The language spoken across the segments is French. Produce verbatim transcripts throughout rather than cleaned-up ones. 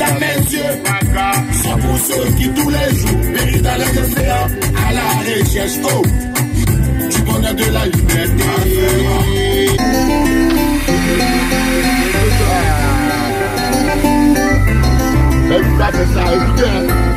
dans mes yeux. C'est pour ceux qui tous les jours périssent dans les océans à la recherche oh, du bonheur de la liberté. Écoutez ça, écoutez.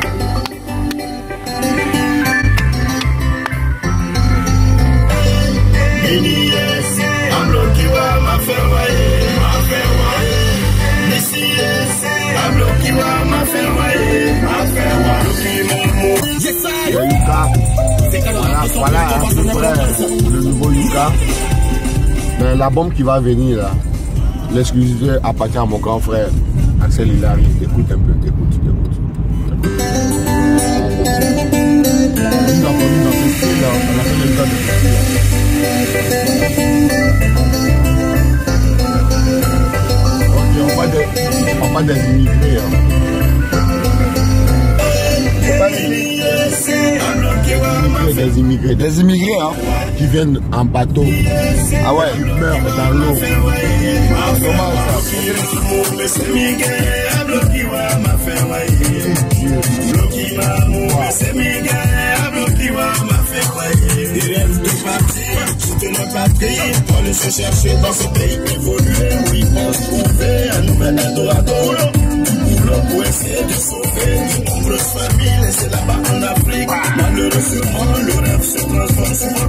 Voilà, à peu près le nouveau Yuka. Mais la bombe qui va venir là, l'exclusivité appartient à mon grand frère Axel Hilary. Écoute un peu, écoute, écoute. Il a connu dans ce style là, on a fait le gars de ok, on parle des, on parle des immigrés. Hein. Des immigrés, des immigrés hein, qui viennent en bateau, ah ouais, ils meurent dans l'eau. On le sait chercher dans ce pays évolué où ils pensent trouver un nouvel Eldorado. Pour essayer de sauver de nombreuses familles laissées là-bas en Afrique. Malheureusement, le rêve se transforme souvent.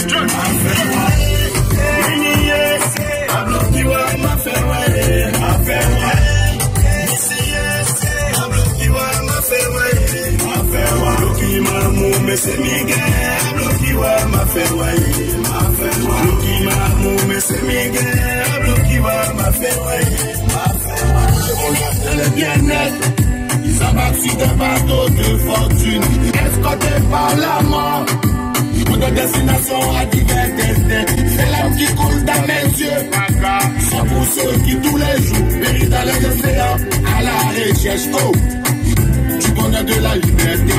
Le bien-être, ils abattent sur des bateaux de fortune, escortés par la mort, pour des destinations à divers destins. C'est l'âme qui coule dans mes yeux. C'est pour ceux qui tous les jours périssent dans les océans à la recherche oh, du bonheur de la liberté.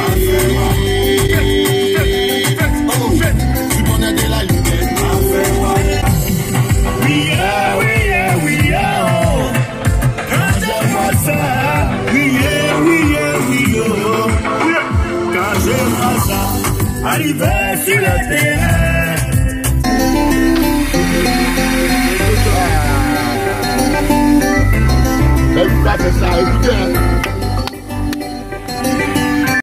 Oh, du bonheur de la liberté. We are, we are, we are. Quand je vois ça, arriver sur le terrain. Écoutez ça, écoutez.